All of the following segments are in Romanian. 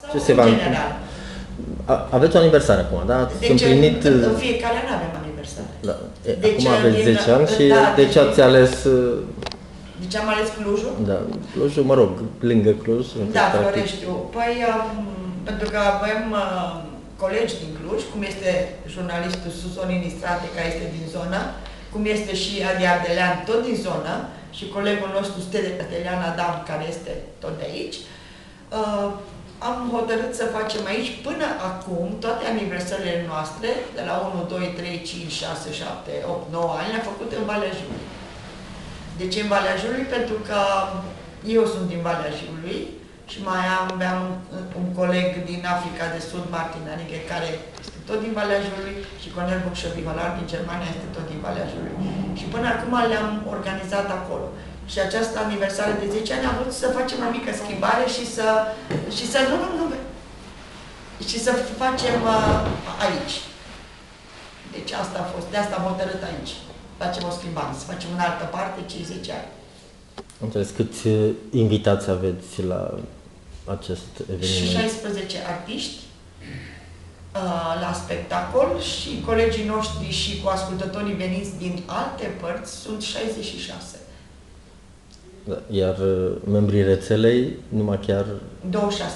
Ce se va general. Aveți o aniversare acum, da? Ați împlinit... În fiecare an avem aniversare. Da. Deci, acum aveți 10 ani și da, de ce ați ales... Deci am ales Clujul? Da, Clujul, mă rog, lângă Cluj. Da, Floreștiu. Păi, pentru că avem colegi din Cluj, cum este jurnalistul Susonin Istrate, care este din zonă, cum este și Adi Ardelean, tot din zonă, și colegul nostru Stelian Adam, care este tot de aici. Am hotărât să facem aici, până acum, toate aniversările noastre, de la 1, 2, 3, 5, 6, 7, 8, 9 ani, le-am făcut în Valea Jiului. De ce în Valea Jiului? Pentru că eu sunt din Valea Jiului și mai aveam un coleg din Africa de Sud, Martin Anighe, care este tot din Valea Jiului, și Cornel Bucșoviholar din Germania este tot din Valea Jiului. Și până acum le-am organizat acolo. Și această aniversare de 10 ani am vrut să facem o mică schimbare și să facem aici. Deci asta a fost, de asta am hotărât aici. Facem o schimbare, să facem în altă parte cei 10 ani. Am înțeles, câți invitați aveți la acest eveniment? 16 artiști la spectacol și colegii noștri și cu ascultătorii veniți din alte părți sunt 66. Da, iar membrii rețelei, numai chiar... 26.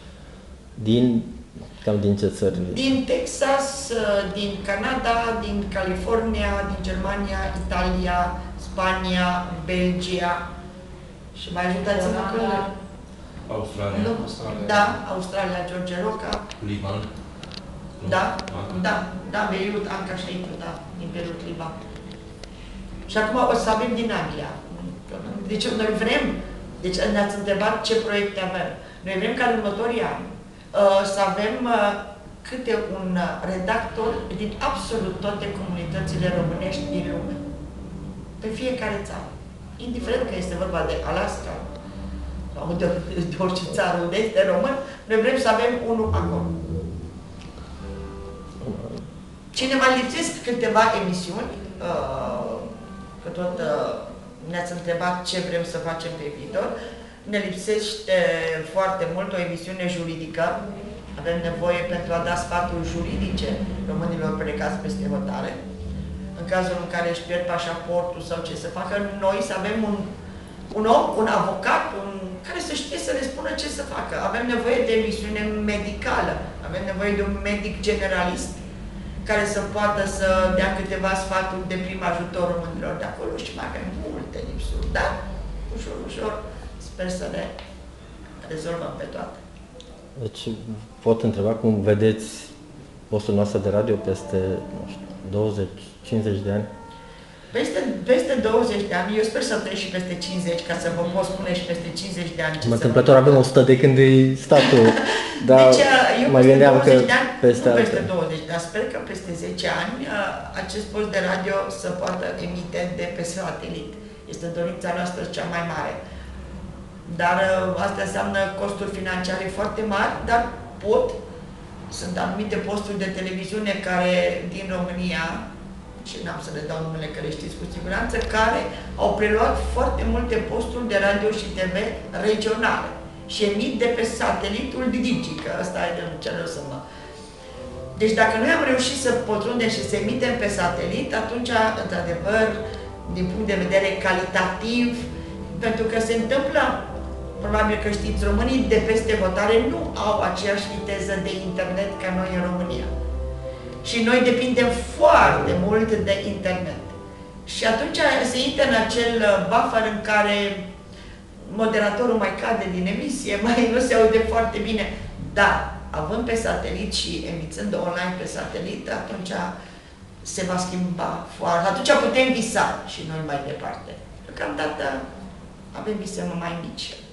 Cam din ce țări? Din Texas, din Canada, din California, din Germania, Italia, Spania, Belgia și mai ajutați-mă că... Australia. Da, Australia, George Roca. Liban. Da, Beirut, Anca și Aitu, da, din Beirut, Liban. Și acum o să avem din Anglia. Deci noi vrem, deci ne-ați întrebat ce proiecte avem. Noi vrem ca în următorii ani să avem câte un redactor din absolut toate comunitățile românești din lume. Pe fiecare țară. Indiferent că este vorba de Alaska sau de orice țară unde este român, noi vrem să avem unul acolo. Cine mai lipsesc câteva emisiuni, că tot ne-ați întrebat ce vrem să facem pe viitor, ne lipsește foarte mult o emisiune juridică. Avem nevoie pentru a da sfaturi juridice românilor plecați peste hotare. În cazul în care își pierd pașaportul sau ce să facă, noi să avem un om, un avocat, care să știe să le spună ce să facă. Avem nevoie de emisiune medicală, avem nevoie de un medic generalist care să poată să dea câteva sfaturi de prim ajutor românilor de acolo și mai avem multe lipsuri, dar ușor, ușor sper să le rezolvăm pe toate. Deci pot întreba cum vedeți postul nostru de radio peste, nu știu, 20-50 de ani? Peste 20 de ani, eu sper să trec și peste 50, ca să vă pot spune și peste 50 de ani ce întâmplător avem 100 de când e statul, dar deci, eu mă gândeam că peste nu peste 20, dar sper că peste 10 ani acest post de radio să poată emite de pe satelit. Este dorința noastră cea mai mare. Dar asta înseamnă costuri financiare foarte mari, dar sunt anumite posturi de televiziune care din România, și n-am să le dau numele că le știți cu siguranță, care au preluat foarte multe posturi de radio și TV regionale și emit de pe satelitul Digi, că ăsta e de ce vreau să mă... Deci dacă noi am reușit să pătrundem și să emitem pe satelit, atunci, într-adevăr, din punct de vedere calitativ, pentru că se întâmplă, probabil că știți, românii de peste hotare nu au aceeași viteză de internet ca noi în România. Și noi depindem foarte mult de internet. Și atunci se intră în acel buffer în care moderatorul mai cade din emisie, mai nu se aude foarte bine. Dar, având pe satelit și emițând online pe satelit, atunci se va schimba foarte. Atunci putem visa și noi mai departe. Deocamdată avem vise mai mici.